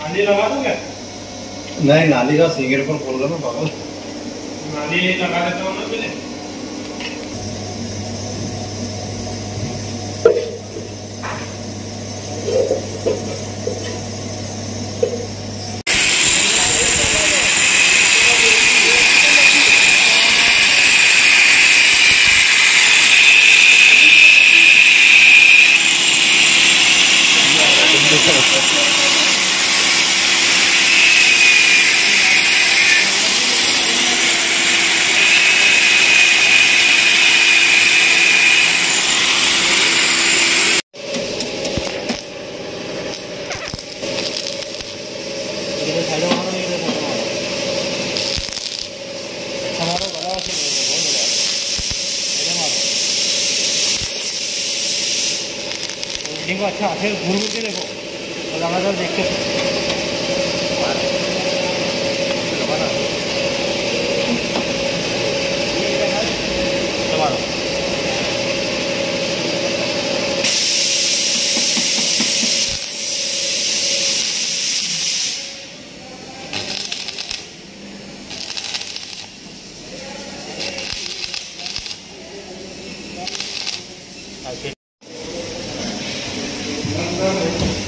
नाली लगा दूं क्या? नहीं, नाली का सिगरेट पर खोल रहा ना पागल। नाली लगा देता हूँ ना पहले। देखो अच्छा फिर घूर घूर के देखो और लगातार देखते दबाना।